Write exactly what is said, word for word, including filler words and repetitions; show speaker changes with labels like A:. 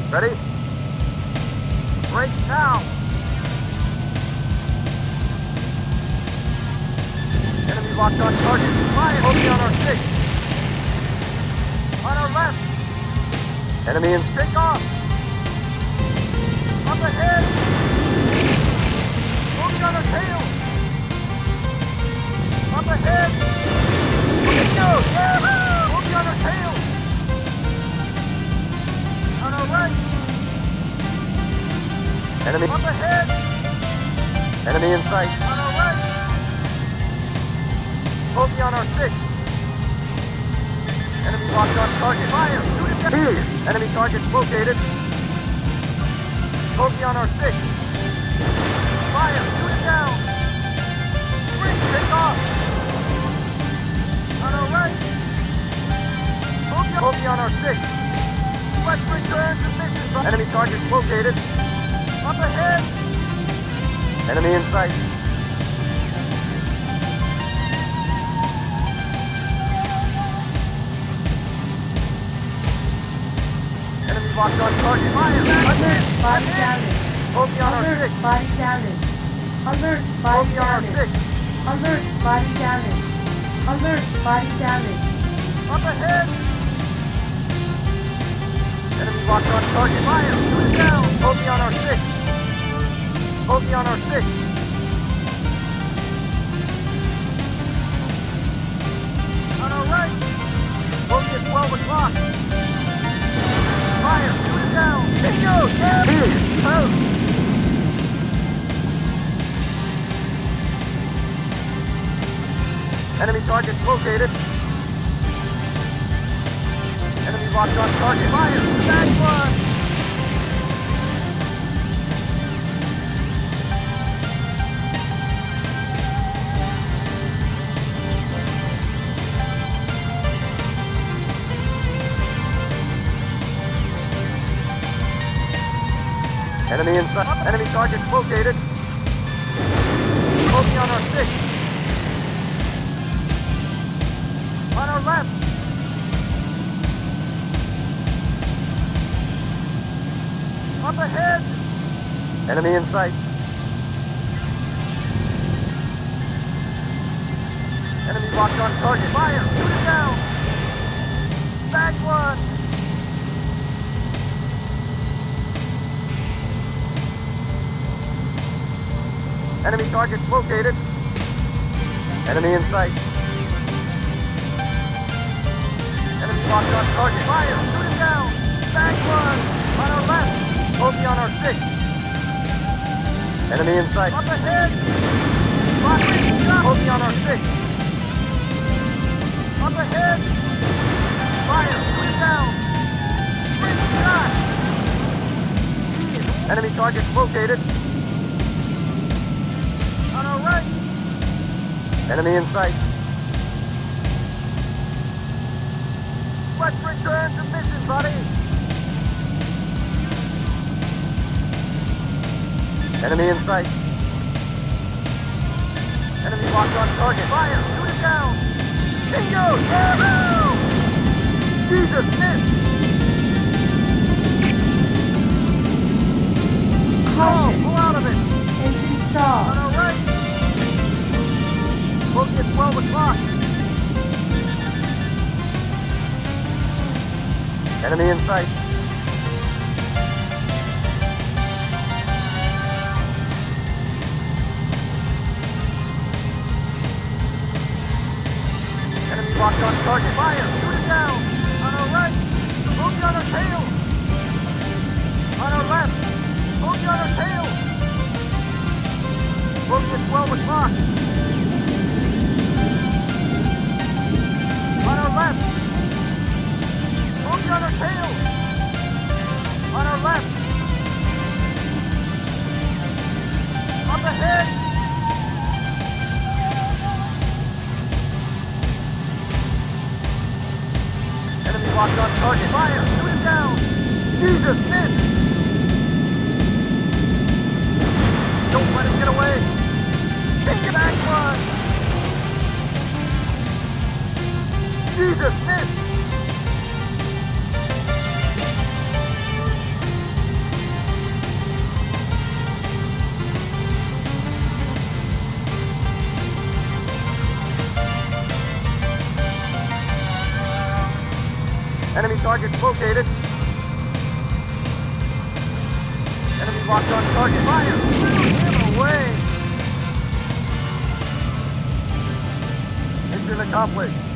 A: Ready? Break now! Enemy locked on target. Fire! Focus on our six. On our left. Enemy in. Take off! Up ahead! Focus on our tail! Up ahead! Let's go! Yeah! Focus on our tail! On our right! Enemy up ahead! Enemy in sight! On our right! Focus on our six! Enemy locked on target! Fire! Shoot it down! Enemy target located! Focus on our six! Fire! Shoot it down! Bring! Take off! On our right! Focus, focus on our six! Let's return to mission! Enemy target located! Up ahead! Enemy in sight! Enemy locked on target! Fire!
B: Alert! Body damage!
A: Focus on our
B: Alert!
A: six!
B: Body damage! Alert! Body
A: Focus on our
B: damage!
A: six!
B: Alert! Body damage! Alert! Body damage!
A: Up ahead! Enemy locked on target! Fire! Shoot it down! Focus on our six! Focus on our six! On our right! Focus at twelve o'clock! Fire! Shoot it down! It goes! Yeah! Oh! Enemy target located! Enemy locked on target! Fire! Back one! Enemy inside. Enemy target located. Focus on our six. On our left. Up ahead. Enemy in sight. Enemy locked on target. Fire! Shoot it down! Back one! Enemy target located. Enemy in sight. Enemy locked on target. Fire! Shoot it down! Back one! On our left! Focus on our six. Enemy in sight. Up ahead! Fire! Focus on our six. Up ahead! Fire! Shoot it down! Bring shot! Enemy target located. On our right! Enemy in sight. Let's return to mission, buddy! Enemy in sight. Enemy locked on target. Fire! Shoot it down! Bingo! Yahoo! Jesus, miss! Oh, pull out of it!
B: Engine stall!
A: On our right! Focus at twelve o'clock! Enemy in sight! Enemy locked on target! Fire! Shoot it down! On our right! Focus on our tail! On our left! Focus on our tail! Focus at twelve o'clock! On our left! Focus on our tail! On our left! Up ahead! Enemy locked on target! Fire! Shoot it down! Jesus, miss! Don't let him get away! Take it back one! Jesus, miss! targets located. Enemy locked on target. Fire! Get away! Mission accomplished.